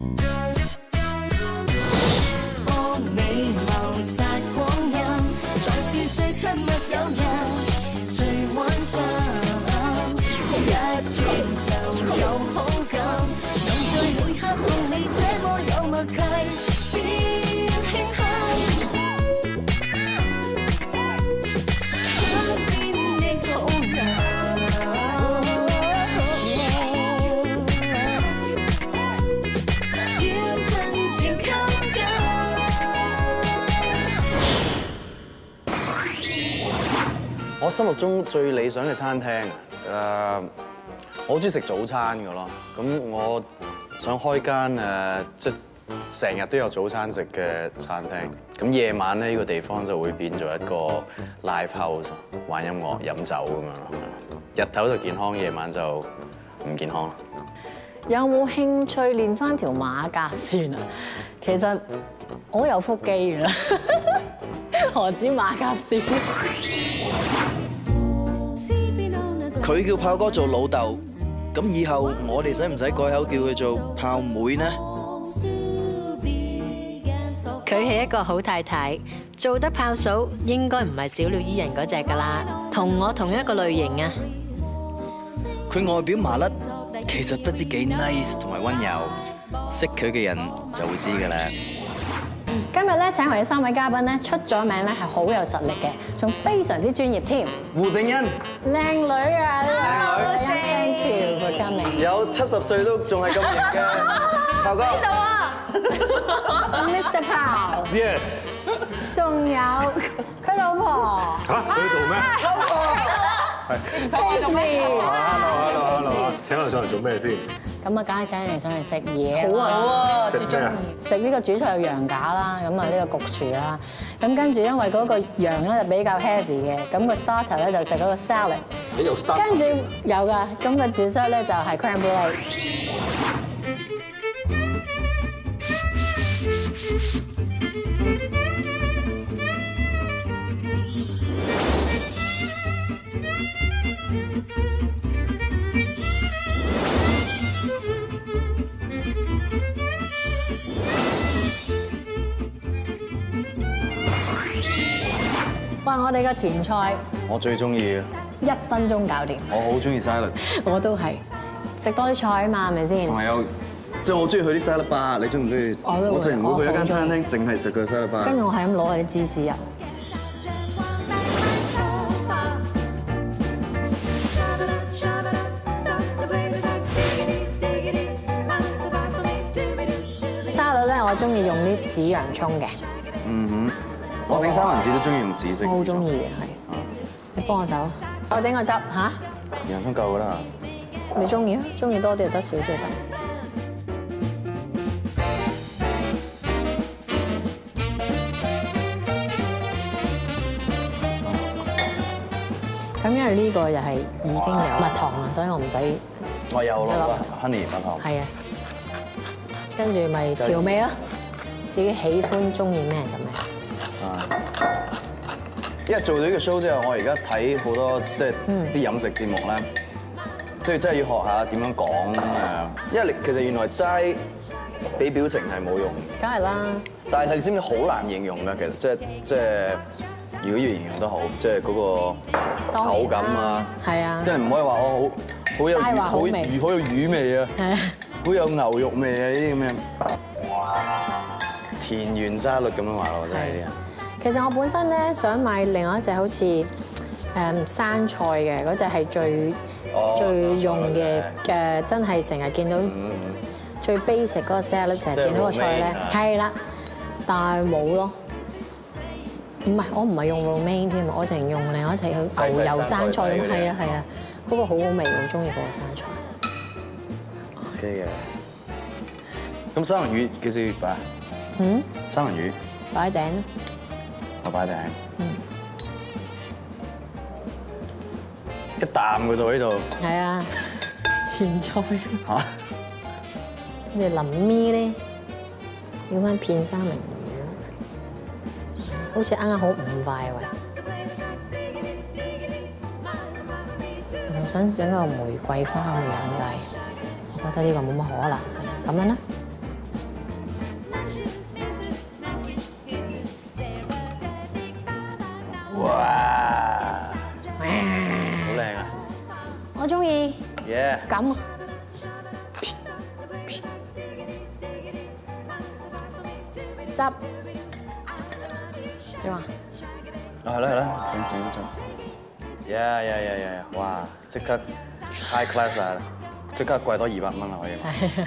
我心目中最理想嘅餐廳，我好中意食早餐㗎咯。咁我想開間即係成日都有早餐食嘅餐廳。咁夜晚咧，呢個地方就會變做一個 live house， 玩音樂、飲酒咁樣咯。日頭就健康，夜晚就唔健康。 有冇興趣練翻條馬甲線啊？其實我有腹肌㗎啦，何止馬甲線？ 佢叫炮哥做老豆，咁以後我哋使唔使改口叫佢做炮妹呢？ 佢係一個好太太，做得炮嫂應該唔係小鳥依人嗰隻㗎啦，同我同一個類型啊！ 佢外表麻甩，其實不知幾 nice 同埋溫柔，識佢嘅人就會知㗎啦。 今日咧請嚟嘅3位嘉賓咧出咗名咧係好有實力嘅，仲非常之專業添。 胡定欣， 靚女啊！靚女 ，thank you for coming。 有70歲都仲係咁型嘅炮哥。 邊度啊 ？Mr. Pao。 Yes。 仲有佢老婆。 嚇？佢喺度咩？ 老婆。係。 Hello，請我上嚟做咩先？ 咁啊，梗係請你上嚟食嘢。 好啊，最中意食呢個主菜有羊架啦，咁啊呢個焗廚啦，咁跟住因為嗰個羊咧就比較 heavy 嘅，咁個 starter 咧就食嗰個 salad， 你有 starter？ 跟住有㗎，咁個 dessert 咧就係 crème brûlée。哇！我哋嘅前菜， 我最中意嘅 1分鐘搞掂。 我好中意 salad， 我都係食多啲菜啊嘛，係咪先？ 同埋有即係我中意去啲 salad bar，你中唔中意？我食唔會去一間餐廳，淨係食個 salad bar。 跟住我係咁攞佢啲芝士入。沙律咧，我中意用啲紫洋葱嘅。 嗯哼。我整三文治都中意用紫色。 我好中意嘅，係。你幫我手，我整個汁嚇。 洋葱夠㗎啦。 你中意啊？中意多啲就得，少啲就得。咁因為呢個又係已經有蜜糖啊，所以我唔使。 我有落 honey 蜜糖。 係啊。跟住咪調味啦，自己喜歡中意咩就咩。 因為做咗呢個 show 之後，我而家睇好多即係啲飲食節目咧，即係真係要學下點樣講誒。因為你其實原來齋俾表情係冇用， 梗係啦。 但係你知唔知好難形容㗎？其實即係如果要形容得好，即係嗰個口感啊， 係啊， 即係唔可以話我好有好有魚味啊，好有牛肉味啊呢啲咁樣。哇！田園沙律咁樣話我真係呢啲啊。 其實我本身咧想買另外一隻好似生菜嘅嗰隻係最用嘅真係成日見到最 basic 嗰個 salad 成日見到個菜咧，係啦，但係冇咯。唔係，我唔係用 romaine 添，我淨係用另外一隻牛油生菜咁。係啊係啊，嗰個好好味，我中意嗰個生菜。 OK 嘅。咁三文魚幾時擺？三文魚擺喺頂咯。 我擺頂。一啖嘅啫喎呢度。係啊， 前菜。 嚇！ 你臨尾咧，整翻片三文魚，好似啱啱好5塊喎。我想整個玫瑰花咁樣，但係我覺得呢個冇乜可能性。咁樣啦。 咁。執點啊？ 係啦，整，哇！即刻 high class 啊！即刻貴多200蚊啦，可以。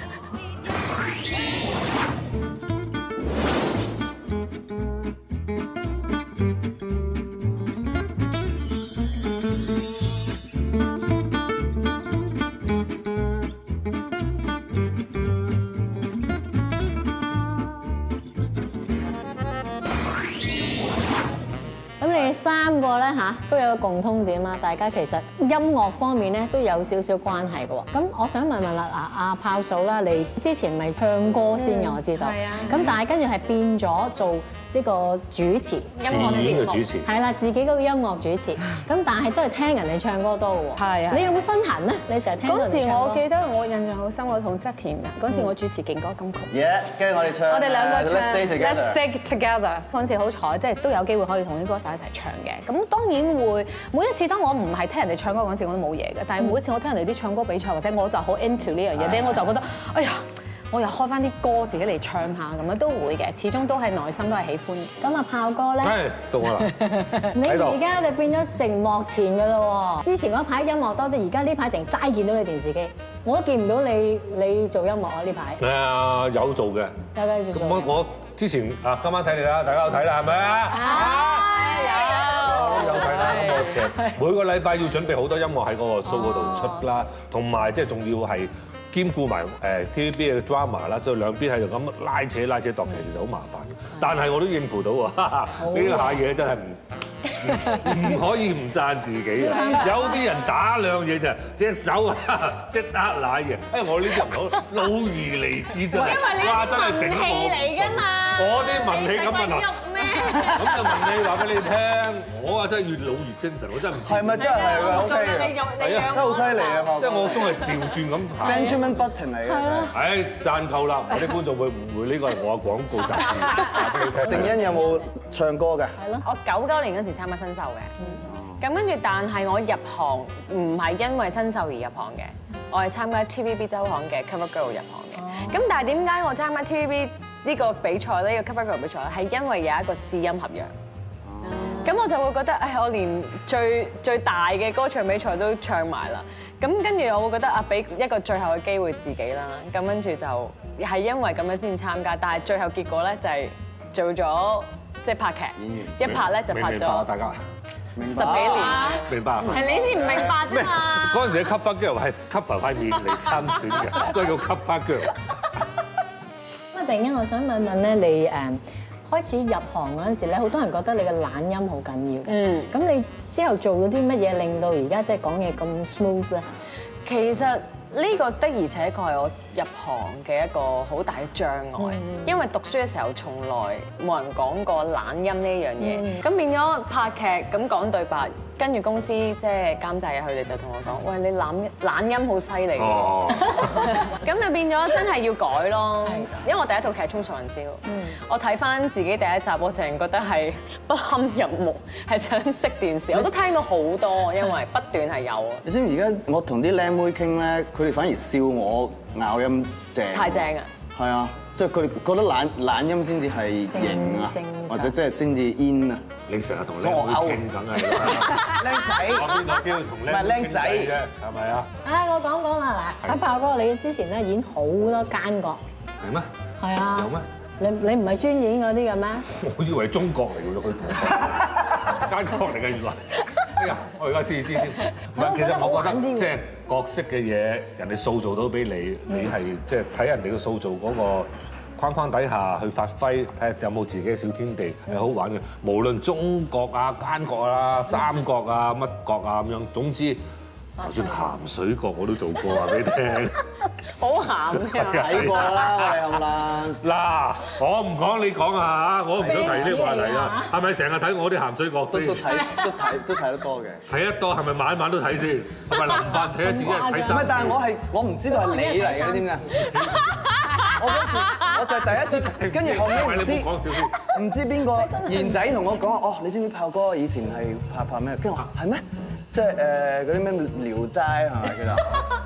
3個咧嚇都有個共通點啦，大家其實音樂方面咧都有少少關係嘅喎。咁我想問啦，阿炮嫂啦，你之前咪唱歌先嘅，我知道。係啊。咁但係跟住係變咗做呢個主持，音樂節目。主持。係啦，自己嗰個音樂主持。咁但係都係聽人哋唱歌多嘅喎。係啊。你有冇身痕咧？你成日聽人哋唱歌。嗰時我記得我印象好深，我同側田啊，嗰時我主持勁歌金曲。 跟住我哋唱。我哋兩個唱。Let's stay together。嗰陣時好彩，即係都有機會可以同啲歌手一齊唱嘅。咁當然會每一次當我唔係聽人哋唱歌嗰陣時，我都冇嘢嘅。但係每一次我聽人哋啲唱歌比賽，或者我就好 into 呢樣嘢咧，我就覺得哎呀，我又開翻啲歌自己嚟唱下咁樣都會嘅。始終都係內心都係喜歡。咁啊，炮哥咧， 係到我啦。 你而家就變咗靜幕前㗎咯喎。之前嗰排音樂多啲，而家呢排淨齋見到你電視機，我都見唔到你做音樂啊呢排。 有做嘅。 有繼續做。 我之前啊，今晚睇你啦，大家有睇啦，係咪啊？有睇啦，其實每個禮拜要準備好多音樂喺嗰個 show 嗰度出啦，同埋即係仲要係兼顧埋TVB 嘅 drama 啦，所以兩邊喺度咁拉扯度劇，其實好麻煩嘅。但係我都應付到喎，呢下嘢真係唔可以唔讚自己嘅。有啲人打兩嘢就隻手啊即刻攋嘢，我呢啲唔好老而離堅真係，哇真係頂唔順。嚟㗎嘛，我啲文氣咁啊咁就文氣話俾你聽，我啊真係越老越精神，我真係唔知。係咪真係㗎？OK 嘅，係啊，都好犀利啊！即係我都係調轉咁排。Benjamin Button 嚟嘅。係賺夠啦！我啲觀眾會誤會呢個係我嘅廣告雜誌話俾你聽。定欣有冇唱歌㗎？係咯，我99年嗰時參加新秀嘅。咁跟住，但係我入行唔係因為新秀而入行嘅，我係參加 TVB 週刊嘅 Cover Girl 入行嘅。咁但係點解我參加 TVB 呢個比賽呢？呢個 Cover Girl 比賽咧，係因為有一個試音合約。咁我就會覺得，我連最大嘅歌唱比賽都唱埋啦。咁跟住我會覺得俾一個最後嘅機會自己啦。咁跟住就係因為咁樣先參加，但係最後結果咧就係做咗即係拍劇，一拍咧就拍咗大家10幾年。明白。係你先唔明白啫嘛。嗰陣時嘅 Cover Girl 係 cover 塊面嚟參選嘅，所以叫 Cover Girl。咁啊，突然間我想問問咧，你開始入行嗰陣時咧，好多人覺得你嘅懶音好緊要嘅。咁你之後做咗啲乜嘢令到而家即係講嘢咁 smooth 咧？其實呢個的而且確係我入行嘅一個好大嘅障礙，因為讀書嘅時候從來冇人講過懶音呢一樣嘢，咁變咗拍劇咁講對白。跟住公司即係監製啊，佢哋就同我講：喂，你懶音好犀利喎！咁就變咗真係要改咯。因為我第一套劇《衝上雲霄》，我睇翻自己第一集，我成日覺得係不堪入目，係想熄電視。我都聽到好多，因為不斷係有。你知唔知而家我同啲靚妹傾咧，佢哋反而笑我咬音正。太正啊！係啊。即係佢哋覺得懶音先至係型啊，或者即係先至 in 啊。你成日同靚妹傾緊係啦，靚仔，我邊度叫同靚妹傾偈啫，係咪啊？我講啦嗱，阿炮哥，你之前咧演好多奸角。係咩？係啊。有咩？你唔係專演嗰啲嘅咩？我以為中國嚟㗎，佢奸角嚟嘅原來。哎呀，我而家先知添。唔係，其實我覺得即係角色嘅嘢，人哋塑造到俾你，你係即係睇人哋嘅塑造嗰個框框底下去發揮，睇下有冇自己嘅小天地係好玩嘅。無論中角啊、奸角啊、三角啊、乜角啊咁樣，總之就算鹹水角我都做過話俾你聽。好鹹嘅，睇過啦，我哋係啦。嗱，我唔講你講啊嚇，我唔想提呢個話題啊。係咪成日睇我啲鹹水角先？都睇得多嘅。睇得多係咪晚晚都睇先？係咪臨瞓睇一次一日睇三？唔係，但係我唔知道係你嚟嘅，點解？我嗰時我就係第一次，跟住後尾唔知邊個賢仔同我講，哦，你知唔知炮哥以前係拍咩？跟住我話係咩？即係嗰啲咩聊齋係咪？其實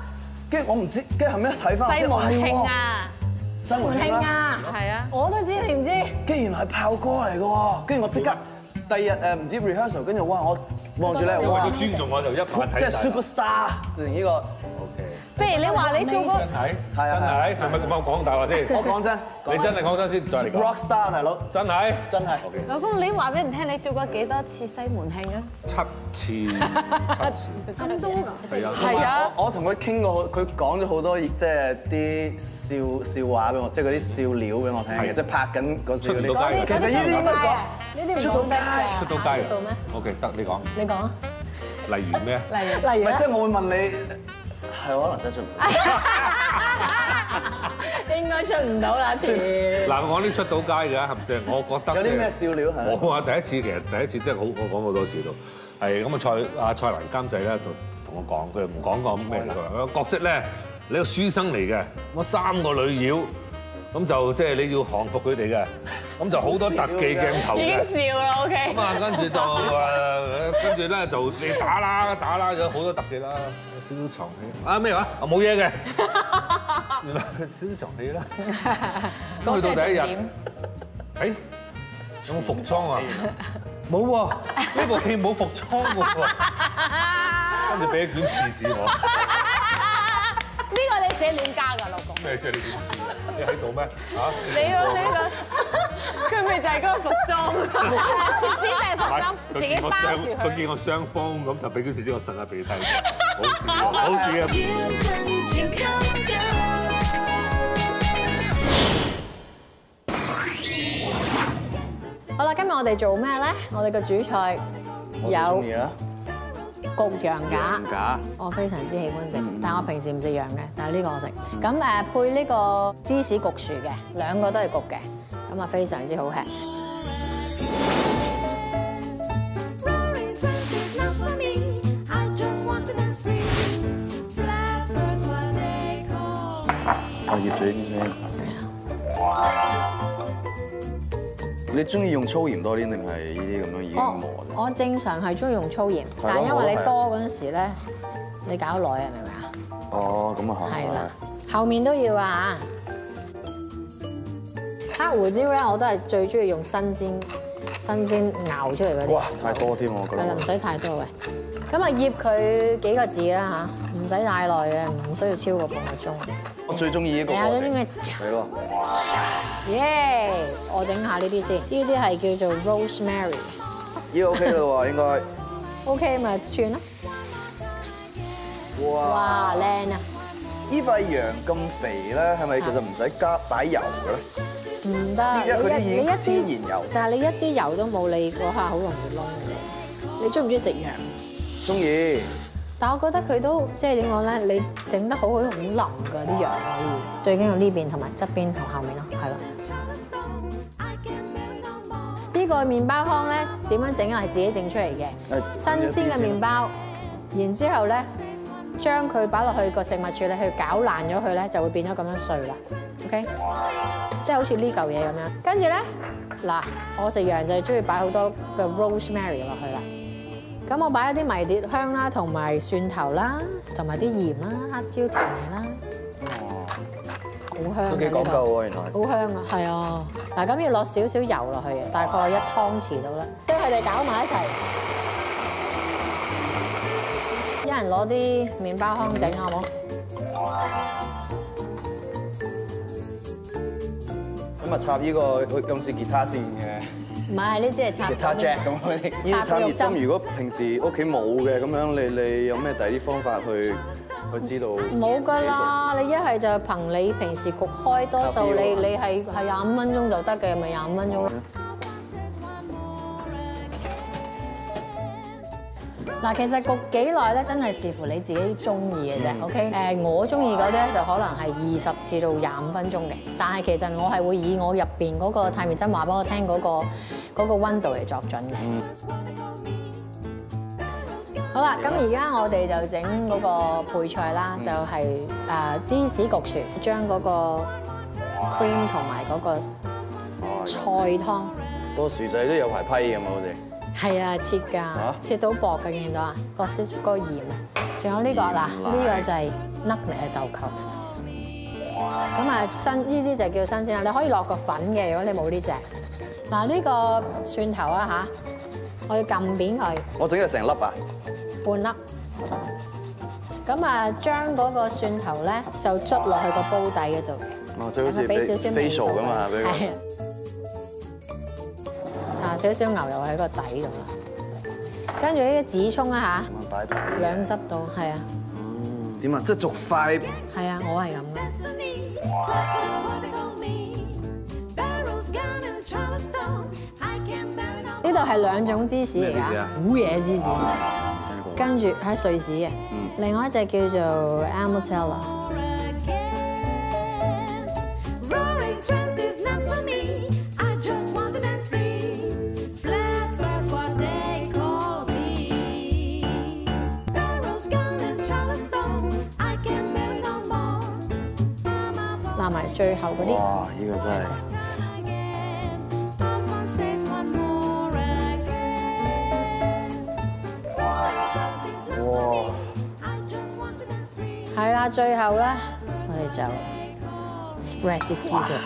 跟住我唔知，跟住後尾睇翻西門慶啊， 西門慶啦， 係啊， 我都知你唔知。 跟住原來係炮哥嚟嘅喎，跟住我即刻第二日唔知 rehearsal，跟住哇我望住咧， 為哇咗尊重我就一晚睇即係晒。 superstar，自然呢個 OK。 不如你話你做過真係真係，做乜咁樣講大話先？ 我講真， 你真係講真先，再嚟講。 rockstar 大佬， 真係真係。 OK。 老公，你話俾人聽，你做過幾多次西門慶啊？ 7次。 咁多㗎？ 係啊。 係啊。 我同佢傾過，佢講咗好多即係啲笑話俾我，即係嗰啲笑料俾我聽嘅， 係即係拍緊嗰時嗰啲。 出唔到街嘅。 其實呢啲應該講呢啲唔出到街， 出到街出到咩？ OK，得你講。 你講啊。 例如咩？ 例如咧唔係即係我會問你，係可能真係出唔到。 應該出唔到啦，條。 嗱，我講啲出到街嘅係咪先？我覺得有啲咩笑料係？ 我話第一次其實第一次即係好，我講好多次都係咁啊！蔡瀾監製咧就同我講，佢又唔講個咩嚟㗎，個角色咧你個書生嚟嘅，咁3個女妖，咁就即係你要降服佢哋嘅，咁就好多特技鏡頭已嘅。 經笑啦，OK。 咁啊，跟住咧就你打啦，有好多特技啦，有少少床戲啊咩話？啊冇嘢嘅，原來佢少少床戲啦。咁去到第一日，誒有冇服裝啊？冇喎，呢部戲冇服裝嘅喎，跟住俾一卷廁紙我。 呢個你自己亂加㗎，老公。 咩啫？你點知？你喺度咩？嚇？ 你個佢咪就係嗰個服裝，設置就係服裝，自己包住佢佢。 見我傷風咁就俾卷廁紙我擤下鼻涕，好事啊！ 好啦，今日我哋做咩咧？我哋嘅主菜有啊， 焗羊架羊，架我非常之喜歡食，但係我平時唔食羊嘅，但係呢個我食。咁配呢個芝士焗薯嘅，兩個都係焗嘅，咁啊非常之好吃。 我醃咗呢啲。你中意用粗鹽多啲定係呢啲咁樣已經磨嘅？ 我正常係中意用粗鹽，但係因為你多嗰陣時咧，你搞耐啊，明唔明啊？ 哦，咁啊係啦，後面都要啊。黑胡椒咧，我都係最中意用新鮮熬出嚟嗰啲。 哇，太多添我覺得。 係啦，唔使太多嘅。咁啊，醃佢幾個字啦嚇，唔使太耐嘅，唔需要超過半個鐘。 我最中意呢個。 係啊，最中意。 係喎。 耶！我整下呢啲先，呢啲係叫做 rosemary。 呢個 OK 啦喎，應該。 OK 咪算啦。哇，靚啊！ 呢塊羊咁肥咧，係咪其實唔使擺油嘅咧？ 唔得， 因為佢啲已經你一天然油。 但係你一啲油都冇，你嗰下好容易燶嘅。你中唔中意食羊？ 中意。 但係我覺得佢都即係點講咧？你整得好好腍㗎啲羊可以。最緊要呢邊同埋側邊同後面咯，係咯。呢個麵包糠咧點樣整啊？係自己整出嚟嘅，新鮮嘅麵包，然之後咧將佢擺落去個食物處理去攪爛咗佢咧，就會變咗咁樣碎啦。OK，即係好似呢嚿嘢咁樣。跟住咧嗱，我食羊就係中意擺好多嘅 rosemary 落去啦。咁我擺一啲迷迭香啦，同埋蒜頭啦，同埋啲鹽啦、黑椒調味啦。好香啊！ 都幾講究喎，原來。 好香啊，係啊。嗱，咁要落少少油落去嘅，大概1湯匙到啦。將佢哋攪埋一齊，一人攞啲麵包糠整好冇？ 咁啊插呢個咁似吉他線嘅。 唔係，呢支係插吉他 jack 咁嗰啲。呢啲探熱針，如果平時屋企冇嘅咁樣，你有咩第啲方法去知道？ 冇㗎啦，你一係就憑你平時焗開，多數你係25分鐘就得嘅，咪25分鐘咯。嗱，其實焗幾耐咧，真係視乎你自己中意嘅啫。OK，我中意嗰啲咧就可能係20至到25分鐘嘅，但係其實我係會以我入邊嗰個探熱針話俾我聽嗰個溫度嚟作準嘅。好啦，咁而家我哋就整嗰個配菜啦，就係芝士焗薯，將嗰個 cream 同埋嗰個菜湯。 個薯仔都有排批㗎嘛，我哋。 係啊，切㗎，切到薄嘅，見到啊，個鹽，仲有呢個嗱，呢個就係 nutmeg 嘅豆蔻。咁啊呢啲就叫新鮮啦，你可以落個粉嘅，如果你冇呢隻。嗱呢個蒜頭啊嚇，我要撳扁佢。 我整咗成粒啊！ 半粒。咁啊將嗰個蒜頭咧就捽落去個煲底嗰度。 哦，即係好似俾少少味道 facial 咁嘛，俾佢。 係啊。搽少少牛油喺個底度啦。跟住呢啲紫葱啊嚇， 擺底。 兩濕到，係啊。 點啊？即係逐塊。 係啊，我係咁嘅。呢度係兩種芝士嚟㗎，好嘢芝士。跟住喺瑞士嘅，另外一隻叫做 Amatella。攬埋最後嗰啲。 哇！呢個真係。係啦，最後咧，我哋就 spread 啲芝士。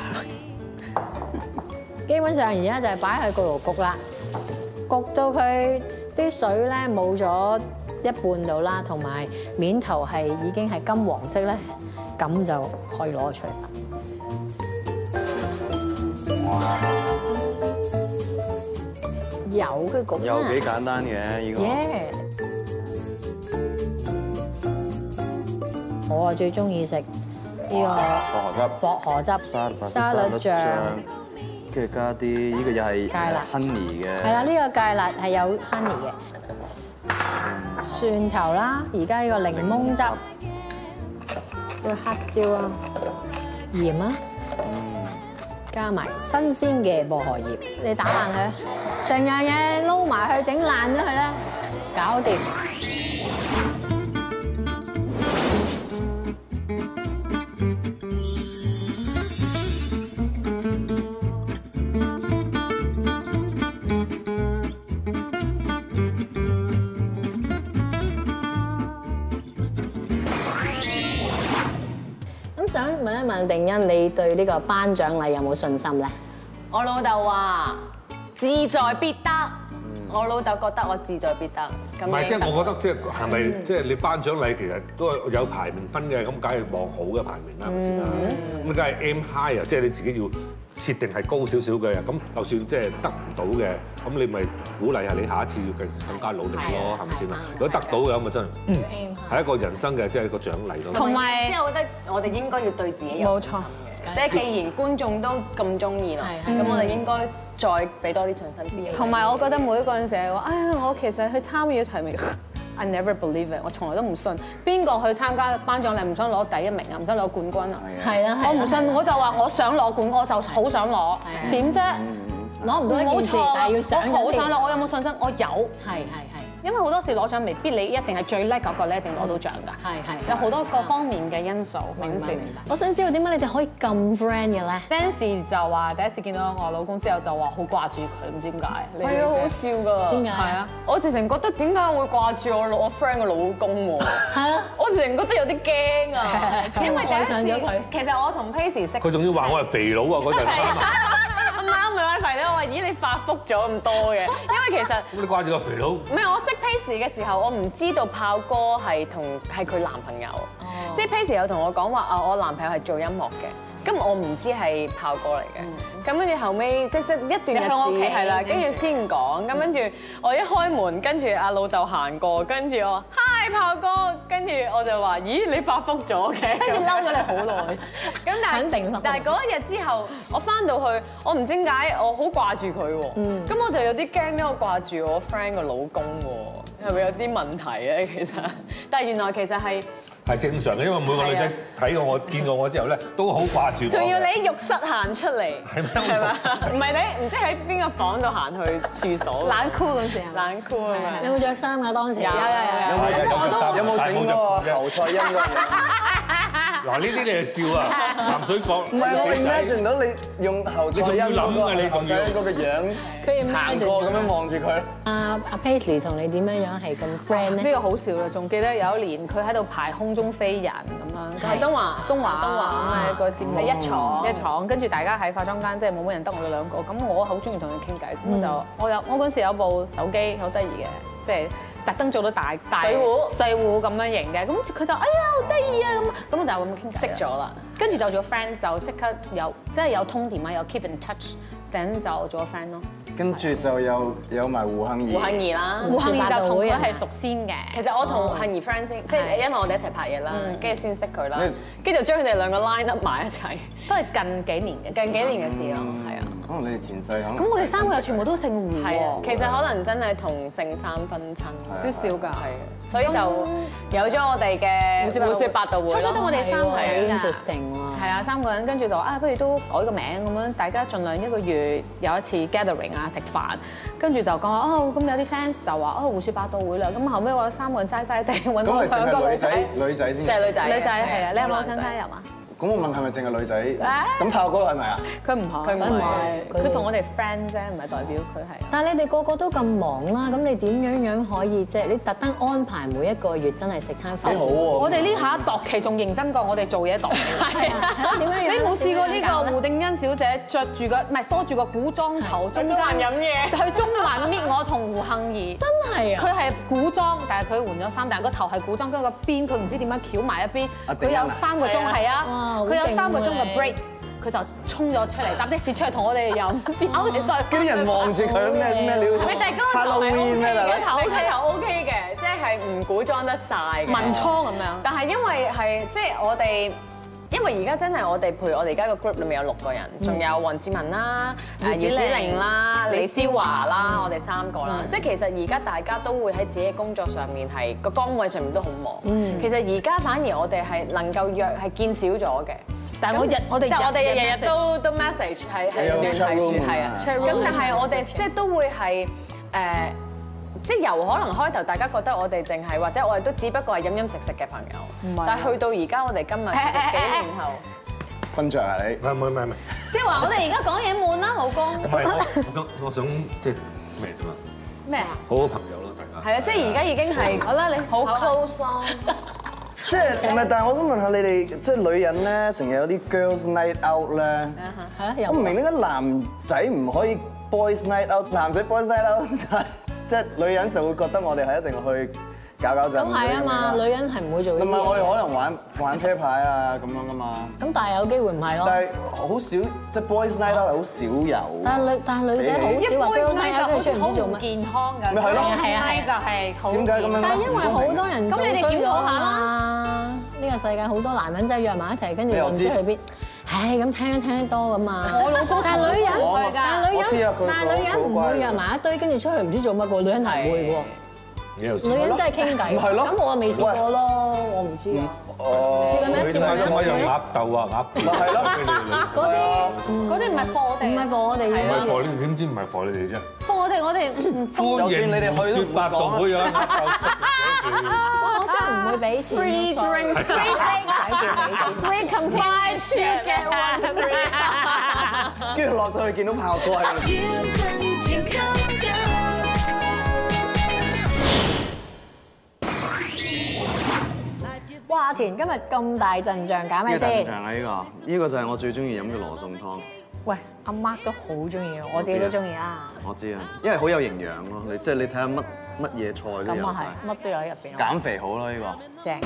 基本上而家就係擺去焗爐焗啦，焗到佢啲水咧冇咗一半度啦，同埋面頭係已經係金黃色咧，咁就可以攞出嚟啦。有嘅焗又幾簡單嘅呢個。 我啊最中意食呢個薄荷汁、沙律醬， 跟住加啲呢個又係芥辣 honey 嘅。 係啦，呢個芥辣係有 honey 嘅。蒜頭啦，而家呢個檸檬汁，少黑椒啊，鹽啊，加埋新鮮嘅薄荷葉，你打爛佢，成樣嘢撈埋去，整爛咗佢咧，搞掂。想問一問定欣，你對呢個頒獎禮有冇信心咧？ 我老豆話志在必得，我老豆覺得我志在必得。 唔係，即係我覺得即係係咪即係你頒獎禮其實都有排名分嘅，咁梗係往好嘅排名啦，係咪先啦？咁梗係 aim high 啊，即係你自己要設定係高少少嘅，咁就算即係得唔到嘅，咁你咪鼓勵下你下一次要更加努力咯，係咪先啦？如果得到嘅咁咪真係係一個人生嘅即係一個獎勵咯。 同埋即係我覺得我哋應該要對自己有信心嘅，即係既然觀眾都咁中意啦，咁我哋應該再俾多啲信心自己。 同埋我覺得每一個人成日話，哎呀，我其實去參與提名。I never believe it， 我從來都唔信邊個去參加頒獎禮唔想攞第一名啊，唔想攞冠軍啊。 係啊， 我唔信，我就話我想攞冠，我就好想攞。點啫？ 攞唔到一件事，但係要想我好想攞，我有冇信心？我有。 係。 因為好多時攞獎未必你一定係最叻嗰個咧，一定攞到獎㗎。係。有好多各方面嘅因素。明白。 我想知道點解你哋可以咁 friend 嘅咧 ？Nancy 就話第一次見到我老公之後就話好掛住佢，唔知點解。 係啊，好笑㗎。 點解？ 係啊， 我直情覺得點解我會掛住我 friend 嘅老公喎？係啊，我直情覺得有啲驚啊，因為第一次其實我同 Pacey 識。 佢仲要話我係肥佬啊嗰陣。 唔係我唔係話肥佬，我話咦你發福咗咁多嘅，因為其實咁你掛住個肥佬？ 唔係我識 Pacey 嘅時候，我唔知道炮哥係佢男朋友，即係 Pacey 有同我講話啊，我男朋友係做音樂嘅，咁我唔知係炮哥嚟嘅，咁跟住後尾即係一段日子係啦，跟住先講，咁跟住我一開門，跟住阿老豆行過，跟住我話 Hi 炮哥，跟住我就話咦你發福咗嘅， 跟住嬲咗你好耐。 咁但係嗰一日之後，我翻到去，我唔知點解我好掛住佢喎，咁我就有啲驚咧，我掛住我 friend 個老公喎，係咪有啲問題咧？其實，但係原來其實係正常嘅，因為每個女仔睇過我見過我之後咧，都好掛住我。 仲要你喺浴室行出嚟， 係咩？ 係咪？唔係你唔知喺邊個房度行去廁所？ 冷酷嗰時啊， 冷酷啊嘛！ 你有冇着衫㗎當時？ 有。 有冇整嗰個侯賽因嗰樣？ 嗱呢啲你係笑啊，鹹水角。 唔係我 imagine 到你用侯賽因嗰個侯賽因嗰個樣行過咁樣望住佢。 阿 Paisley 同你點樣樣係咁 friend 咧？ 呢個好笑啦，仲記得有一年佢喺度排空中飛人咁樣， 係東華咁嘅個節目， 係一廠， 跟住大家喺化妝間，即係冇乜人得我哋兩個，咁我好中意同佢傾偈，咁就我嗰時有部手機好得意嘅，即係特登做到大水壺咁樣型嘅，咁佢就哎呀好得意啊咁我就咁傾識咗啦，跟住就做 friend 就即刻有通電話有 keep in touch，等就做咗 friend 咯。 跟住就有埋胡杏兒啦， 胡杏兒就同佢係熟先嘅。 其實我同杏兒 friend 先，即係因為我哋一齊拍嘢啦，跟住先識佢啦，跟住就將佢哋兩個 line up 埋一齊， 都係近幾年嘅事咯，係啊。 可能你哋前世可能。 咁我哋三個又全部都姓胡喎。 其實可能真係同姓三分親少少㗎， 係，所以就有咗我哋嘅胡說八道會。 初初得我哋三個人㗎。 interesting 喎。 係啊，3個人跟住就不如都改個名咁樣，大家盡量1個月有一次 gathering 啊食飯，跟住就講話咁有啲 fans 就話胡說八道會啦，咁後尾我3個人齋齋地揾到兩個女仔， 女仔先， 即係女仔係啊，你有冇想加入啊？ 咁我問係咪淨係女仔？咁炮哥係咪啊？ 佢唔係，佢同我哋 friend 啫，唔係代表佢係。 但係你哋個個都咁忙啦，咁你點樣可以即係你特登安排每一個月真係食餐飯？ 幾好喎！ 我哋呢下度期仲認真過我哋做嘢度期。係啊， 點樣？ 你冇試過呢個胡定欣小姐着住個梳住個古裝頭，中間飲嘢， 去中環搣我同胡杏兒。 真係啊！ 佢係古裝，但係佢換咗衫，但係個頭係古裝，跟住個邊佢唔知點樣翹埋一邊。佢有3個鐘係啊，佢有3個鐘嘅 break，佢就衝咗出嚟搭的士出嚟同我哋飲，我哋再啲人望住佢咩料？ 係咪？但係嗰個頭係 OK 嘅，個頭 OK 嘅，即係唔古裝得晒嘅文倉咁樣。 但係因為係即係我哋。因為而家真係我哋，譬如我哋而家個 group 裏面有6個人，仲有黃智雯啦、姚子羚啦、李思華啦，我哋3個啦。即係其實而家大家都會喺自己嘅工作上面係個崗位上面都好忙。其實而家反而我哋係能夠約係見少咗嘅。但係我哋日日都 message 係聯繫住係啊。咁但係我哋即係都會係即係由可能開頭大家覺得我哋淨係或者我哋都只不過係飲飲食食嘅朋友，但係去到而家我哋今日幾年後瞓着啊你？ 唔係， 即係話我哋而家講嘢悶啦，老公。 唔係，我想即係咩啫嘛？ 咩啊？ 好朋友咯，大家。 係啊，即係而家已經係好啦，你好 close 咯。 即係唔係？但係我想問下你哋，即係女人咧，成日有啲 girls night out 咧，我唔明點解男仔唔可以 boys night out， 男仔 boys night out 即係女人就會覺得我哋係一定去搞搞震。 咁係啊嘛，女人係唔會做呢啲嘢。 唔係我哋可能玩啤牌啊咁樣噶嘛。 咁但係有機會唔係咯。 但係好少，即係 boys night out 係好少有。 但係女仔好少話 girls night out 出嚟唔知做乜。 健康㗎。 咪係咯。 係啊，就係好。 點解咁樣？ 但係因為好多人咁，你哋檢討下啦。 呢個世界好多男人真係約埋一齊，跟住又唔知去邊。唉，咁聽得多咁啊！ 我老公但係女人， 但係女人唔會約埋一堆，跟住出去唔知做乜喎。女人係唔會喎。女人真係傾偈。 係咯。 咁我未試過咯，我唔知啊。試過咩？試過咩？ 我有鴨豆啊，鴨。 咪係咯。 嗰啲唔係貨我哋， 唔係貨我哋嘅。 唔係貨你哋點知唔係貨你哋啫？ 貨我哋唔歡迎你哋去說八道會啊！ 我真係唔會俾錢。Free drink，使住俾錢。 Free compliance get one free。 跟住落到去見到炮哥喺度。 哇！阿田今日咁大陣仗，搞咩先？ 呢個大陣仗啊！呢個就係我最中意飲嘅羅宋湯。 喂，阿 Mark 都好中意，我自己都中意啊。 我知啊，因為好有營養咯。你即係你睇下乜嘢菜都有。 咁啊係，乜都有喺入邊。 減肥好咯呢個。 正。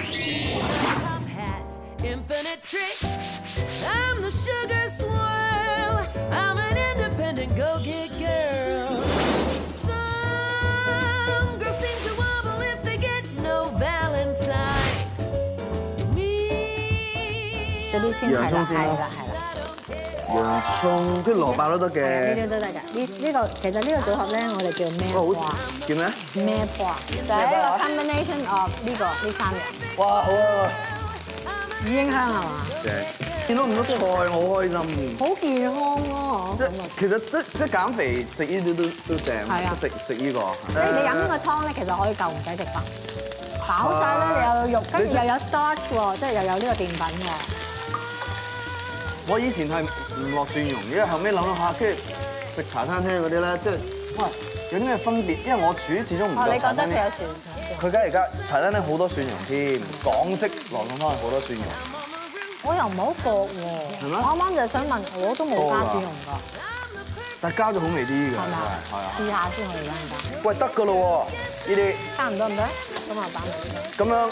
嗰啲先係啦，係啦， 洋葱跟蘿蔔都得嘅。 呢啲都得㗎。呢個其實呢個組合咧，我哋叫咩花？ 叫咩？ 咩花？就係一個 combination of 呢3樣。 哇！好啊， 已經香係嘛？ 正。見到咁多菜，我好開心。 好健康咯！ 其實即係減肥食呢啲都正。係啊，食呢個。 所以你飲呢個湯咧，其實可以夠唔使食飯。 飽晒啦！你又有肉，跟住又有 starch 喎，即係又有呢個澱粉喎。 我以前係唔落蒜蓉，因為後尾諗下，跟住食茶餐廳嗰啲咧，即係哇有啲咩分別？因為我煮始終唔夠你覺得佢茶餐廳。 有蒜？ 佢梗係而家茶餐廳好多蒜蓉添，港式羅宋湯係好多蒜蓉。 我又唔係好覺喎。 係咩我啱啱就想問，我都冇加蒜蓉㗎。 但係加咗好味啲㗎， 係咪啊？ 係啊。 試下先，我哋而家。 喂，得㗎咯喎，呢啲差唔多唔得？咁啊，擺埋呢度。 咁樣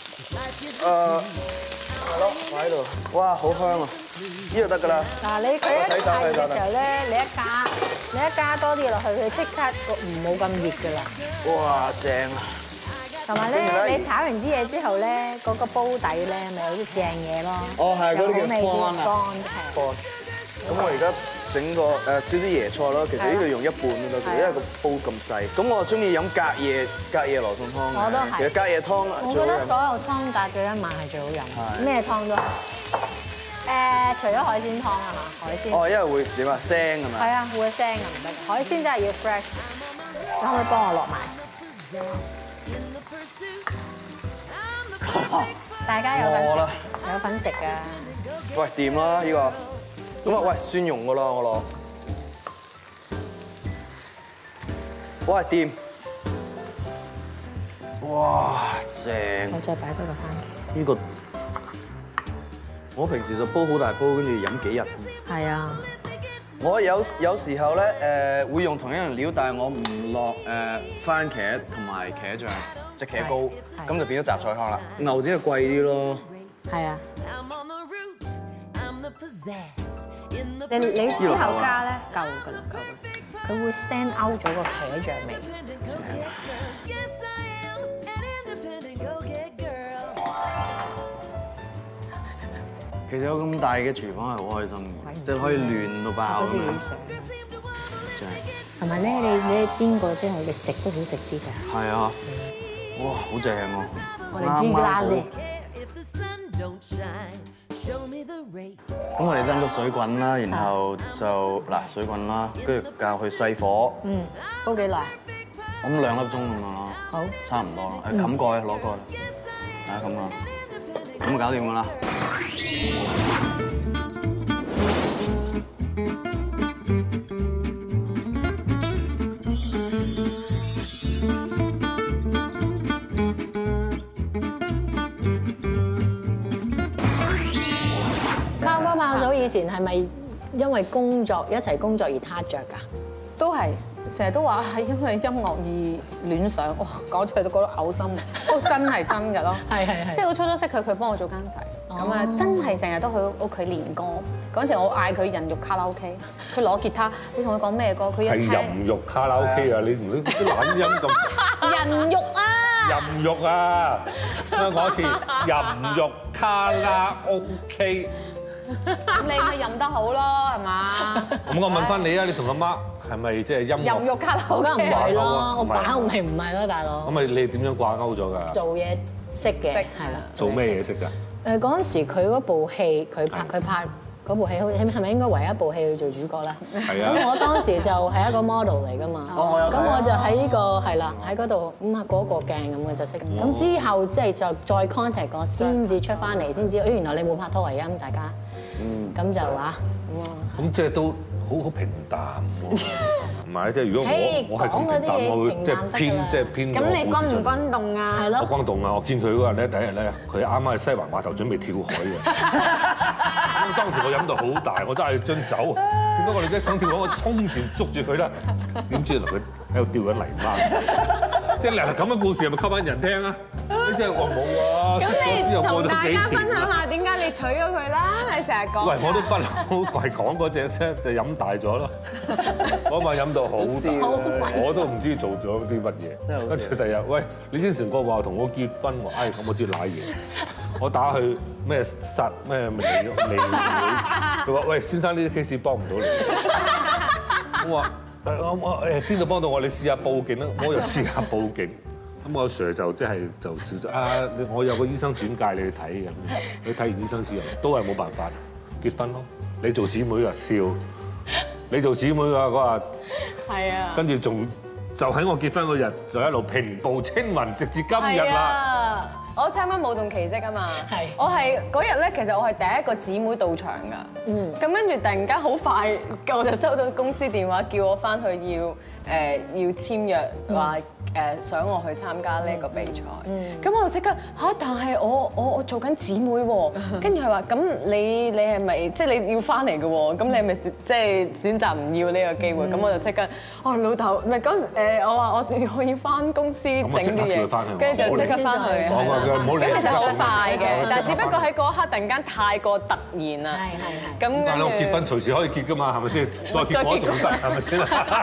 係咯，擺喺度。哇，好香啊！呢度得㗎啦。 嗱，你佢一睇嘅時候咧，你一加多啲落去，佢即刻唔冇咁熱㗎啦。 哇，正啊！ 同埋咧，你炒完啲嘢之後咧，嗰個煲底咧，咪有啲正嘢咯。 哦，係嗰啲叫乾啊。 乾係。 咁我而家整個少啲椰菜咯，其實呢度用一半都得，因為個煲咁細。咁我中意飲隔夜羅宋湯嘅。 我都係。 其實隔夜湯我覺得所有湯隔咗一晚係最好飲，咩湯都係。除咗海鮮湯啊嘛，海鮮。 哦，因為會點啊？腥係咪？ 係啊，會腥啊，唔得。海鮮真係要 fresh。你可唔可以幫我落埋？大家有份食，有份食㗎。 喂，掂啦呢個。咁啊，喂，蒜蓉㗎啦，我攞。喂，掂。哇，正！ 我再擺多個番茄。 呢個我平時就煲好大煲，跟住飲幾日。 係啊。 我有時候咧會用同一樣料，但係我唔落番茄同埋茄醬，即係茄膏，咁就變咗雜菜湯啦。牛展就貴啲咯。 係啊。你之後加咧夠㗎啦，夠㗎。佢會 stand out 咗個茄醬味。 其實有咁大嘅廚房係好開心嘅，即係可以亂到爆咁樣。真係。 同埋咧，你煎過之後，你食都好食啲㗎。 係啊。哇，好正喎！ 我哋煎glass先。 咁我哋等個水滾啦，然後就水滾啦，跟住較去細火。 煲幾耐？ 咁2粒鐘咁樣咯。 好。 差唔多啦。冚蓋攞蓋。係啊，咁啊，咁就搞掂㗎啦。 貓哥貓嫂以前係咪因為一齊工作而撻着㗎？ 都係，成日都話係因為音樂而戀上，哇講出嚟都覺得嘔心，都真係真㗎咯。 係。 即係我初初識佢，佢幫我做監製，咁啊真係成日都去屋企練歌。嗰陣時我嗌佢人肉卡拉 OK， 佢攞吉他，你同佢講咩歌，佢一聽。係人肉卡拉 OK 啊！你唔啲懶音咁。 人肉啊！ 人肉啊！香港一次人肉卡拉 OK。 咁你咪飲得好咯，係嘛？ 咁我問翻你啊，你同阿媽係咪即係音樂？ 飲肉卡拉 OK 梗係唔係咯，我唔係把唔係咯，大佬。 咁咪你點樣掛鈎咗㗎？ 做嘢識嘅，係啦。 做咩嘢識㗎？ 嗰陣時佢嗰部戲，佢拍嗰部戲，好係咪應該唯一一部戲去做主角咧？ 係啊。 咁我當時就係一個 model 嚟㗎嘛。咁我就喺呢個係啦，喺嗰度咁啊嗰個鏡咁嘅就識。咁之後即係就再 contact 我，先至出翻嚟，先知原來你冇拍拖而家咁大家。咁就話咁即係都好平淡喎。唔係，即係如果我係咁平淡，我會即係偏。 咁你轟唔轟動啊？係咯。 我轟動啊！我見佢嗰日咧，第一日咧，佢啱啱喺西環碼頭準備跳海嘅。咁當時我飲到好大，我揸住樽酒，點解我哋即係想跳海，我衝前捉住佢啦。點知原來佢喺度釣緊泥鯭。即係嗱咁嘅故事係咪吸引人聽啊？你真係話冇啊！ 咁你同大家分享下點解你娶咗佢啦？你成日講。 喂，我都不好係講嗰隻啫，就飲大咗咯。嗰晚飲到好大，我都唔知做咗啲乜嘢。跟住第日，喂，李天成哥話同我結婚喎，咁我知賴嘢。我打去咩殺咩離會，佢話：喂，先生呢啲 case 幫唔到你。我話：我邊度幫到我？你試下報警啦！我又試下報警。咁我 Sir 就即係就笑咗啊！我有個醫生轉介你去睇咁，你睇完醫生之後都係冇辦法結婚咯。你做姊妹啊笑，你做姊妹啊嗰日，係啊，跟住仲就喺我結婚嗰日就一路平步青雲，直至今日啦。 我參加舞動奇蹟啊嘛，我係嗰日咧，其實我係第一個姊妹到場㗎，咁跟住突然間好快，我就收到公司電話叫我翻去要簽約，話想我去參加呢個比賽，咁我就即刻嚇，但係我做緊姊妹喎，跟住佢話咁你係咪即係你要翻嚟嘅喎？咁你係咪即係選擇唔要呢個機會？咁我就即刻，我老豆唔係嗰我話我要翻公司整啲嘢，跟住就即刻翻去。咁其實好快嘅，但係只不過喺嗰一刻突然間太過突然啦。係。咁但係我結婚隨時可以結㗎嘛，係咪先？再結我仲得係咪先？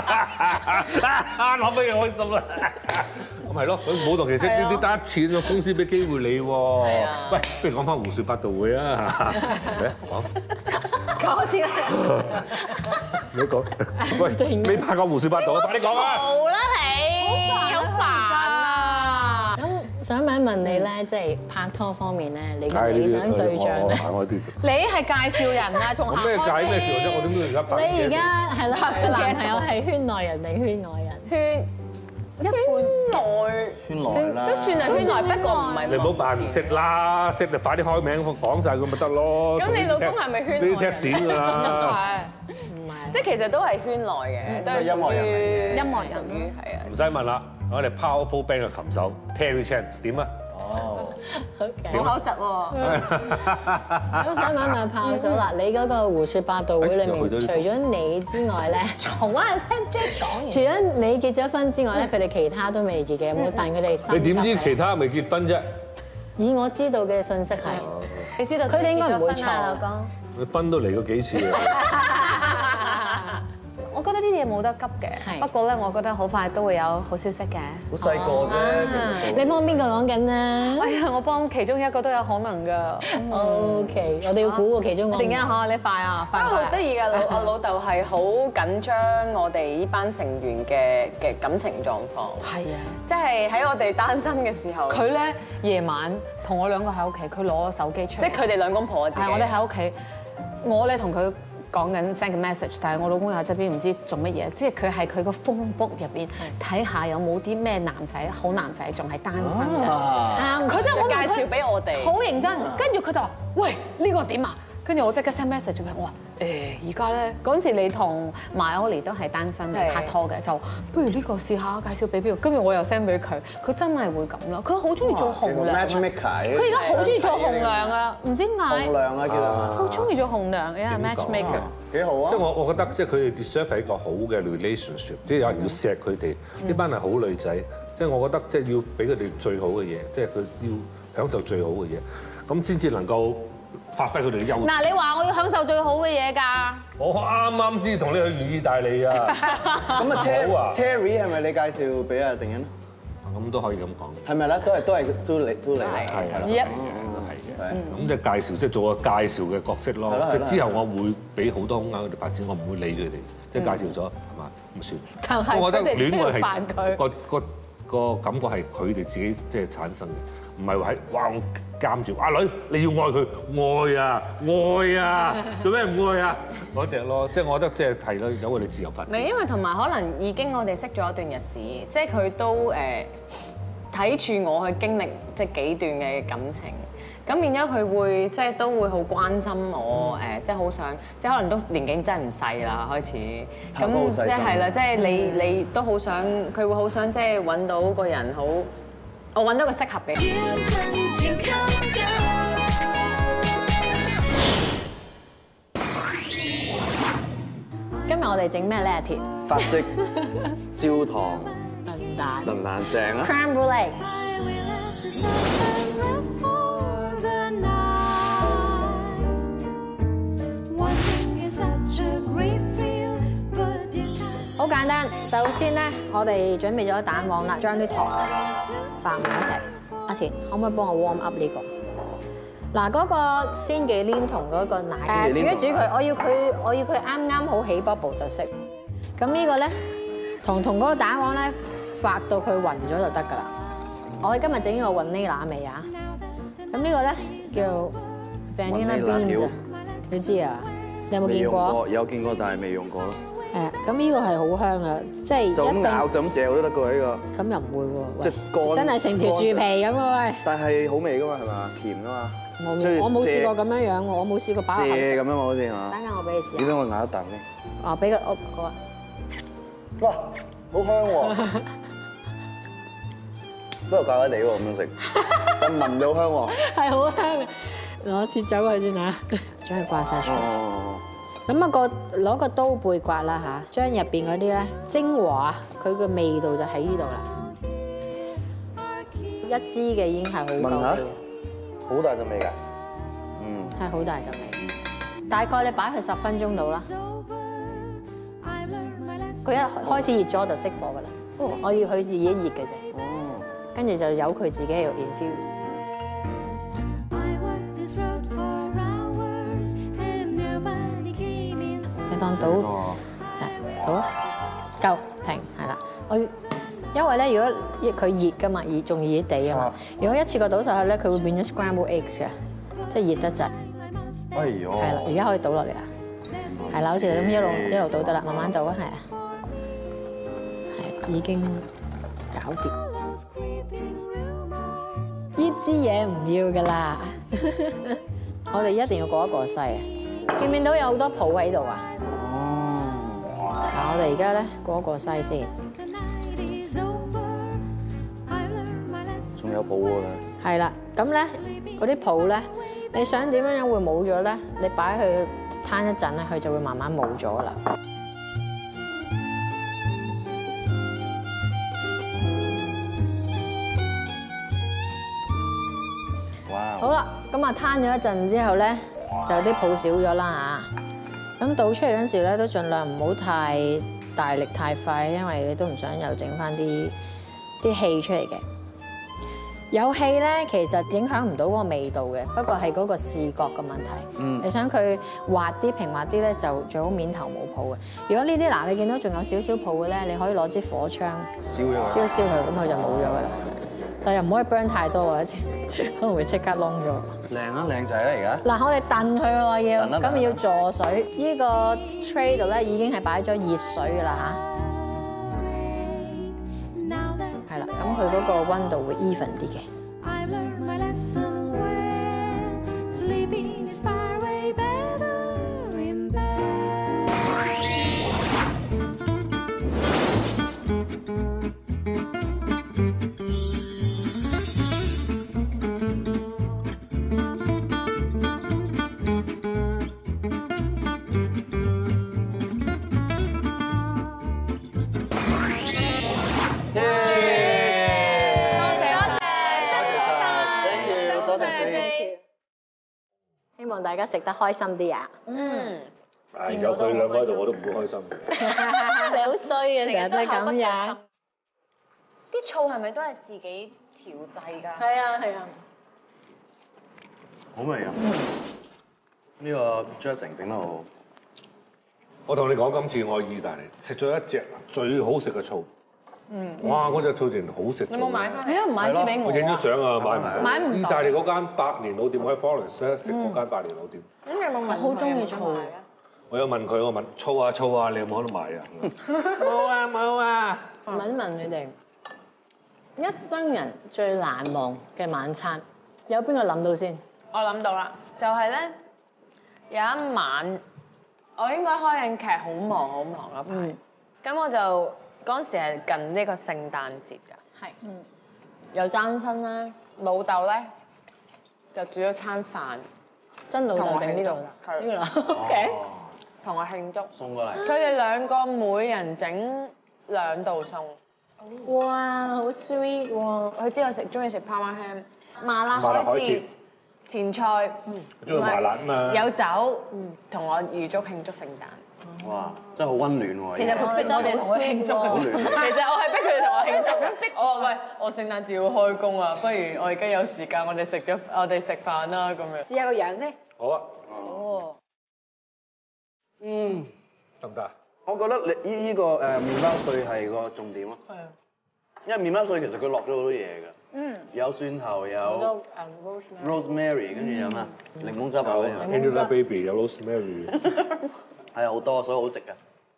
諗起開心啦！咁係咯，佢舞動奇蹟呢啲得一次個公司俾機會你喎。喂，不如講翻胡說八道會啊！ 講啲你講，喂，你拍過胡說八道啊？快啲講啊！ 好啦你，好煩啊！ 咁想問一問你咧，即係拍拖方面咧，你嘅理想對象咧？ 你係介紹人啊，仲行開咩介咩事啫？我點知而家拍？ 你而家係啦，佢男朋友係圈內人定圈外人？ 一般內圈內啦， 都算係圈內，不過唔係。 你唔好扮唔識啦，識就快啲開名講曬佢咪得咯。 咁你老公係咪圈內人？ 呢啲踢剪㗎啦。 唔係， 即係其實都係圈內嘅，都係音樂人嚟嘅音樂人屬於係啊。 唔使問啦，我哋 Powerful Band 嘅琴手 Terry Chan 點啊？ 哦， 冇口窒喎。 咁想問一問炮嫂啦，你嗰個胡說八道會裏面，除咗你之外咧， 好啊，聽 Jack 講完。 除咗你結咗婚之外咧，佢哋其他都未結嘅，有冇但佢哋心急？ 你點知其他未結婚啫？ 以我知道嘅信息係， 你知道佢哋應該唔會錯， 結咗婚啊，老公。 佢婚都嚟過幾次啊！ 我覺得呢啲嘢冇得急嘅，不過咧，我覺得好快都會有好消息嘅。 好細個啫， 你幫邊個講緊啊？ 哎呀，我幫其中一個都有可能㗎。 OK，我哋要估個其中個。 突然間嚇你快啊！快不過好得意㗎，我老豆係好緊張我哋呢班成員嘅感情狀況。 係啊， 即係喺我哋單身嘅時候， 佢咧夜晚同我兩個喺屋企，佢攞手機出嚟， 即係佢哋兩公婆自己。 係我哋喺屋企，我咧同佢講緊 send 個 message，但係我老公又喺側邊唔知做乜嘢，即係佢係佢個 phone book 入邊睇下有冇啲咩男仔好男仔仲係單身嘅，啱佢真係介紹俾我哋， 好認真，跟住佢就話：喂，呢個點啊？跟住我即刻 send message 俾我話：而家咧嗰陣時你同 Myoli 都係單身嘅拍拖嘅，就不如呢個試下介紹俾邊個？跟住我又 send 俾佢，佢真係會咁咯。佢好中意做紅娘啊！佢而家好中意做紅娘啊！唔知點解？ 紅娘啊，叫做好中意做紅娘嘅 matchmaker。 幾好啊！ 即係我覺得即係佢哋 deserve 係一個好嘅 relationship，即係有人要錫佢哋，呢班係好女仔。即係我覺得即係要俾佢哋最好嘅嘢，即係佢要享受最好嘅嘢，咁先至能夠發揮佢哋嘅優點。 嗱，你話我要享受最好嘅嘢㗎？ 我啱啱先同你去意大利啊！ 咁啊，Terry 係咪你介紹俾阿定欣？ 咁都可以咁講。 係咪咧？都嚟係啦。 係嘅，咁即係介紹，即係做個介紹嘅角色咯。即係之後我會俾好多空間佢哋發展，我唔會理佢哋。即係介紹咗係嘛，咁算。 但係我覺得戀愛煩佢個感覺係佢哋自己即係產生嘅，唔係話喺哇我監住阿女你要愛佢，愛啊，做咩唔愛啊？嗰隻咯，即係我覺得即係係咯，有佢哋自由發展。 因為同埋可能已經我哋識咗一段日子，即係佢都睇住我去經歷即係幾段嘅感情，咁變咗佢會即係都會好關心我即係好想，即係可能都年紀真係唔細啦開始，咁即係啦，即係你都好想，佢會好想即係揾到個人好，我揾到個適合嘅。 今日我哋整咩咧？鐵法式焦糖燉蛋正啊 crème brûlée。好簡單，首先咧，我哋準備咗蛋黃啦，將啲糖放埋一齊。阿田，可唔可以幫我 warm up 呢個？嗱，嗰個鮮忌廉同嗰個奶，煮一煮佢，我要佢啱啱好起 bubble 就食。咁呢個咧，同嗰個蛋黃咧，發到佢暈咗就得㗎啦。我哋今日整呢個 vanilla 味啊。咁呢個咧叫 vanilla beans 啊，你知啊？你有冇見過？ 有見過，但係未用過咯。 咁呢個係好香啊，即係就咁一定咬就咁嚼都得㗎呢個。 咁又唔會喎， 即係乾真係成條樹皮咁喎喂！ 但係好味㗎嘛係嘛？甜㗎嘛。 我冇試過咁樣樣喎，我冇試過擺落口食蔗咁樣嘛好似係嘛？ 等間我俾你試點解下。 我咬一啖先？ 哦，俾個好啊。 哇，好香喎！不過怪怪地喎咁樣食，但聞到香喎。 係好香嘅，我切走佢先嚇，將佢掛晒出嚟。 哦。 咁啊攞個刀背刮啦嚇，將入邊嗰啲咧精華，佢個味道就喺呢度啦。一支嘅已經係好夠味啦， 好大陣味㗎。 係好大陣味。大概你擺佢10分鐘到啦。佢一開始熱咗就熄火㗎啦。我要佢自己熱嘅啫。 哦。 跟住就由佢自己喺度 infuse。你當倒，倒啊，夠停係啦。因為咧，如果佢熱㗎嘛，仲熱地啊嘛。如果一次過倒晒去咧，佢會變咗 scramble eggs 嘅，即係熱得滯。 哎呦！ 係啦，而家可以倒落嚟啦。係啦，好似你咁一路倒得啦，慢慢倒啊，係啊。係已經搞掂。呢支嘢唔要㗎啦，我哋一定要過一過篩啊！見唔見到有好多泡喺度啊？哦。嗱，我哋而家咧過一過篩先。 仲有泡㗎。 係啦，咁咧嗰啲泡咧，你想點樣會冇咗咧？你擺佢攤一陣咧，佢就會慢慢冇咗啦。好啦，咁啊攤咗一陣之後咧，就有啲泡少咗啦嚇。咁倒出嚟嗰陣時咧，都盡量唔好太大力太快，因為你都唔想又整翻啲氣出嚟嘅。有氣咧，其實影響唔到嗰個味道嘅，不過係嗰個視覺嘅問題。你想佢滑啲、平滑啲咧，就最好面頭冇泡嘅。如果呢啲嗱，你見到仲有少少泡嘅咧，你可以攞支火槍燒一燒佢，咁佢就冇咗噶啦。但又唔可以 burn 太多啊，可能會即刻燶咗。 靚啊，靚仔啦而家。 嗱，我哋燉佢喎要，咁要助水。呢個 tray 度咧已經係擺咗熱水噶啦嚇。係啦，咁佢嗰個溫度會 even 啲嘅。希望大家食得開心啲啊！ 有佢兩個喺度，我都唔會開心嘅。 你好衰嘅，成日都係咁樣。 啲醋係咪都係自己調製㗎？ 係啊係啊。 好味啊！呢個 dressing 整得好好。 我同你講，今次我去意大利食咗一隻最好食嘅醋。哇！嗰隻醋全好食。 你冇買翻？ 你都唔買支俾我。 我影咗相啊，買唔到。 買唔到。 意大利嗰間百年老店，我喺 Florence 咧食嗰間百年老店。 咁你有冇問？ 好中意醋。 我有問佢，我問醋啊，你有冇喺度買啊？ 冇啊！ 問一問你哋，一生人最難忘嘅晚餐，有邊個諗到先？ 我諗到啦，就係咧有一晚，我應該開緊劇，好忙嗰排。咁我就嗰陣時係近呢個聖誕節㗎。係。又單身啦，老豆咧就煮咗餐飯， 真老豆定呢度？ 係。 呢個 OK。 同我慶祝。 送過嚟。 佢哋兩個每人整2道餸。 哇，好 sweet 喎！ 佢知我中意食 Parma ham、麻辣海蜇、前菜， 中意麻辣啊嘛。 有酒，同我預祝慶祝聖誕。 哇！真係好溫暖喎。 其實佢逼我哋同佢慶祝嘅。其實我係逼佢哋同我慶祝嘅。我話喂，我聖誕節要開工啊，不如我而家有時間，我哋食飯啦咁樣。 試下個樣先。 好啊。 哦。 得唔得啊？ 我覺得你呢個麵包碎係個重點咯。係啊。因為麵包碎其實佢落咗好多嘢㗎。有蒜頭，有 rosemary， 跟住有咩？檸檬汁啊嗰啲。 Angelababy 有 rosemary。 係啊，好多，所以好食㗎。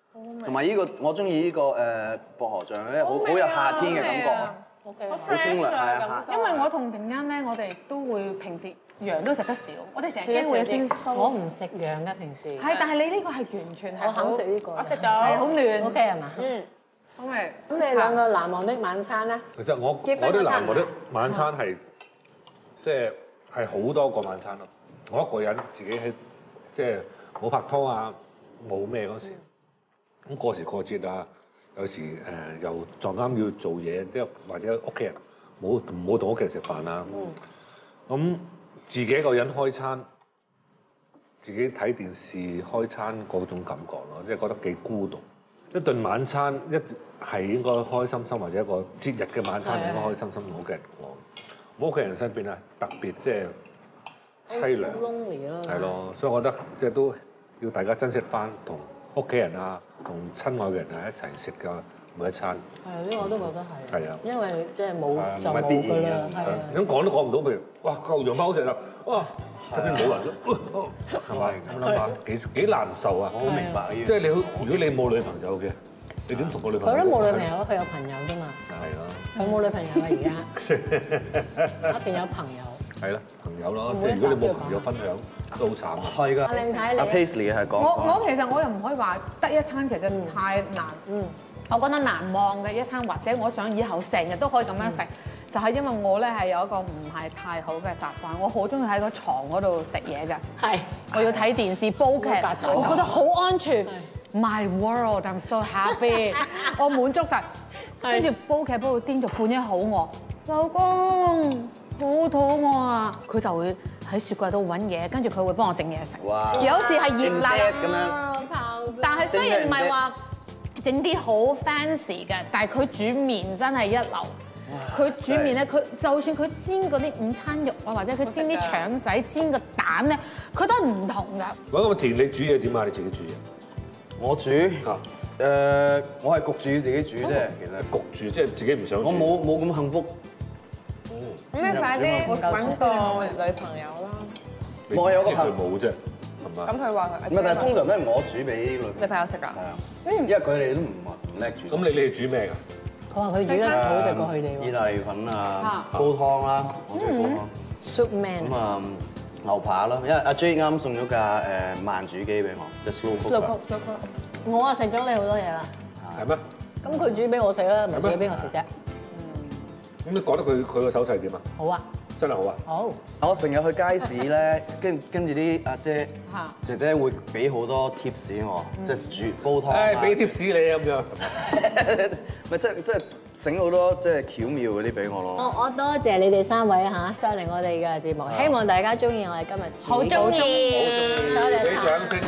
同埋呢個我中意呢個薄荷醬咧，好有夏天嘅感覺啊！好清涼係啊！ 因為我同平欣咧，我哋都會平時羊都食得少，我哋成日驚會有啲餿。 我唔食羊嘅平時。 係，但係你呢個係完全係我肯食呢個。 我食到，係好嫩。 OK 係嘛？ 嗯。 好味。 咁你兩個難忘的晚餐咧？ 其實我啲難忘的晚餐係即係好多個晚餐咯。我一個人自己喺即係冇拍拖啊，冇咩嗰時，咁過時過節啊，有時又撞啱要做嘢，即係或者屋企人冇同屋企人食飯啊。咁自己一個人開餐，自己睇電視開餐嗰種感覺咯，即係覺得幾孤獨。一頓晚餐係應該開心心，或者一個節日嘅晚餐應該開心心同屋企人過。我屋企人身邊啊，特別即係凄涼，係咯，所以我覺得即係都要大家珍惜翻同屋企人啊，同親愛嘅人啊一齊食嘅每一餐。 係，呢個我都覺得係。係啊，因為即係冇就冇㗎啦，係啊。 咁講都講唔到，譬如哇嚿羊包好食啦，哇側邊冇人咯，係咪咁諗下幾難受啊？ 我好明白呢樣。 即係如果你冇女朋友嘅，你點同個女朋友？ 佢都冇女朋友，佢有朋友啫嘛。 係咯。 佢冇女朋友啊而家，一定有朋友。 係啦，朋友咯，即係如果你冇朋友分享，都好慘。 係㗎。 阿靚太你。 阿 Paisley 係講。 我其實我又唔可以話得一餐，其實太難。我覺得難忘嘅一餐，或者我想以後成日都可以咁樣食，就係因為我咧係有一個唔係太好嘅習慣，我好中意喺個床嗰度食嘢嘅。 係。 我要睇電視煲劇，我覺得好安全。My world, I'm so happy。我滿足晒，跟住煲劇煲到癲到半夜好餓，老公好肚餓啊！佢就會喺雪櫃度揾嘢，跟住佢會幫我整嘢食。 哇！ 有時係熱辣咁樣， 但係雖然唔係話整啲好 fancy 嘅，但係佢煮麵真係一流。佢煮麵咧，佢就算佢煎嗰啲午餐肉啊，或者佢煎啲腸仔、煎個蛋咧，佢都係唔同㗎。 喂，咁田你煮嘢點啊？你自己煮嘢？ 我煮我係焗住自己煮啫，其實焗住即係自己唔想煮。 我冇咁幸福。 咁你快啲揾個女朋友啦！ 我有個朋友冇啫，係嘛？ 咁佢話唔係，但係通常都係我煮俾女朋友食㗎。 係啊，因為佢哋都唔叻煮。 咁你係煮咩㗎？ 佢話佢煮得好食過佢哋喎。 意大利粉啊，煲湯啦，我中意煲湯。 Soup Man。 咁啊，牛扒啦，因為阿 J 啱送咗架慢煮機俾我，即係 slow cook。 我啊食咗你好多嘢啦。 係咩？ 咁佢煮俾我食啦，唔係煮俾我食啫。 咁你覺得佢個手勢點啊？ 好啊。 真係好啊！ 好。 我成日去街市咧，跟住啲阿姐姐會俾好多 tips 我，即係煮煲湯。誒， 俾 tips 你咁樣。 咪即係醒好多即係巧妙嗰啲俾我咯。 我多謝你哋3位嚇，上嚟我哋嘅節目，希望大家中意我哋今日好中意， 多謝俾掌聲。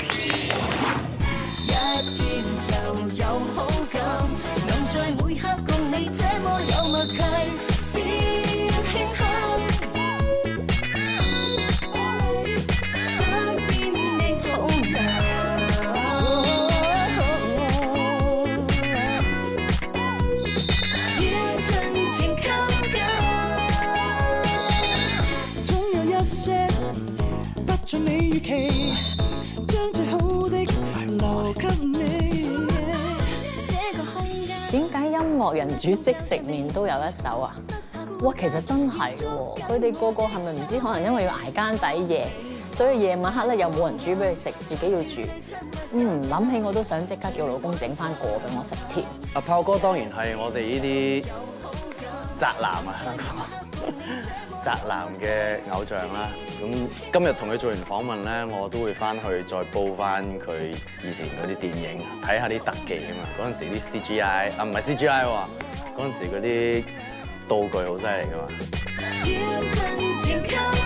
一見就有好感，能在每刻共你這麼有默契，別輕輕。身邊的好友，要盡情靠近，總有一些不盡你預期，將最好的留給你。 點解音樂人煮即食麵都有一手啊？哇，其實真係喎，佢哋個個係咪唔知？可能因為要捱更抵夜，所以夜晚黑咧又冇人煮俾佢食，自己要煮。諗起我都想即刻叫老公整翻個俾我食添。 阿炮哥當然係我哋呢啲宅男啊，香港宅男嘅偶像啦。咁今日同佢做完訪問咧，我都會翻去再煲翻佢以前嗰啲電影，睇下啲特技啊嘛。嗰陣時啲 CGI 啊，唔係 CGI 喎，嗰陣時嗰啲道具好犀利噶嘛。